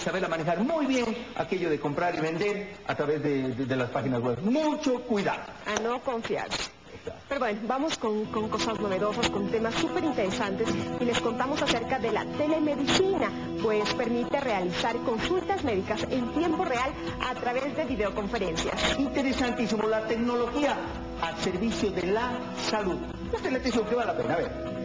Saberla manejar muy bien aquello de comprar y vender a través de las páginas web. Mucho cuidado. A no confiar. Pero bueno, vamos con cosas novedosas, con temas súper interesantes y les contamos acerca de la telemedicina, pues permite realizar consultas médicas en tiempo real a través de videoconferencias. Interesantísimo, la tecnología al servicio de la salud. Esta es la atención que vale la pena ver.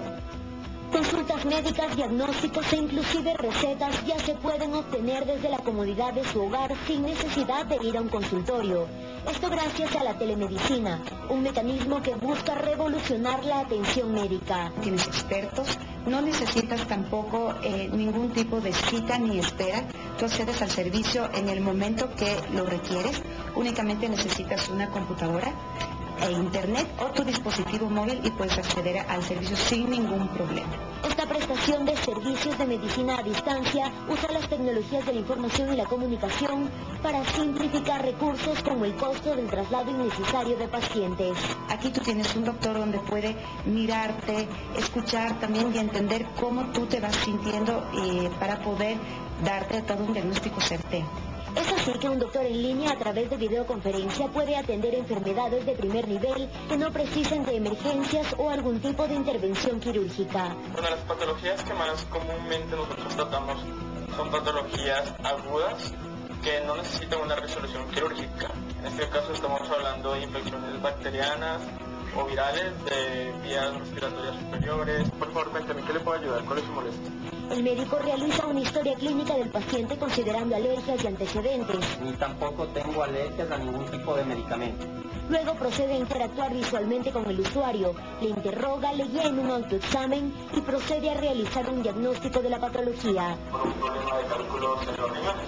Consultas médicas, diagnósticos e inclusive recetas ya se pueden obtener desde la comodidad de su hogar sin necesidad de ir a un consultorio. Esto gracias a la telemedicina, un mecanismo que busca revolucionar la atención médica. Tienes expertos, no necesitas tampoco ningún tipo de cita ni espera. Tú accedes al servicio en el momento que lo requieres, únicamente necesitas una computadora e internet o tu dispositivo móvil y puedes acceder al servicio sin ningún problema. Esta prestación de servicios de medicina a distancia usa las tecnologías de la información y la comunicación para simplificar recursos como el costo del traslado innecesario de pacientes. Aquí tú tienes un doctor donde puede mirarte, escuchar también y entender cómo tú te vas sintiendo para poder darte todo un diagnóstico certero. Es así que un doctor en línea a través de videoconferencia puede atender enfermedades de primer nivel que no precisen de emergencias o algún tipo de intervención quirúrgica. Bueno, las patologías que más comúnmente nosotros tratamos son patologías agudas que no necesitan una resolución quirúrgica. En este caso estamos hablando de infecciones bacterianas o virales de vías respiratorias superiores. Por favor, cuéntame, ¿qué le puedo ayudar? ¿Cuál es su molestia? El médico realiza una historia clínica del paciente considerando alergias y antecedentes. Ni tampoco tengo alergias a ningún tipo de medicamento. Luego procede a interactuar visualmente con el usuario, le interroga, le guía en un autoexamen y procede a realizar un diagnóstico de la patología. Por un problema de cálculos en los riñones.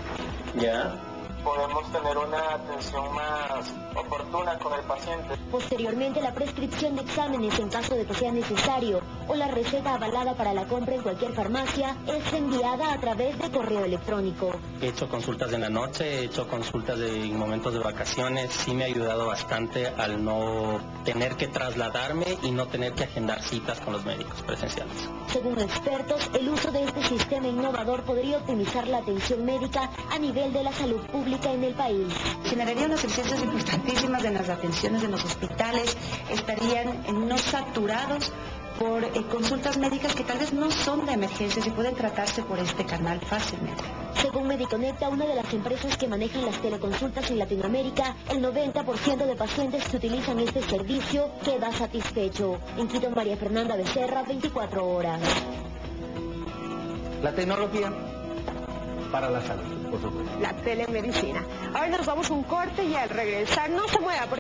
¿Ya? Podemos tener una atención más oportuna con el paciente. Posteriormente, la prescripción de exámenes en caso de que sea necesario o la receta avalada para la compra en cualquier farmacia es enviada a través de correo electrónico. He hecho consultas en la noche, he hecho consultas en momentos de vacaciones. Sí me ha ayudado bastante al no tener que trasladarme y no tener que agendar citas con los médicos presenciales. Según expertos, el uso de este sistema innovador podría optimizar la atención médica a nivel de la salud pública en el país. Generaría unas eficiencias importantísimas en las atenciones en los hospitales, estarían no saturados por consultas médicas que tal vez no son de emergencias y pueden tratarse por este canal fácilmente. Según Mediconecta, una de las empresas que manejan las teleconsultas en Latinoamérica, el 90% de pacientes que utilizan este servicio queda satisfecho. En Quito, María Fernanda Becerra, 24 horas. La tecnología para la salud, por supuesto. La telemedicina. Ahora nos vamos a un corte y al regresar no se mueva.